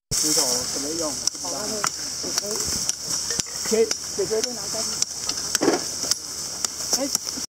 骨头怎么用？切，姐姐在拿下去。哎。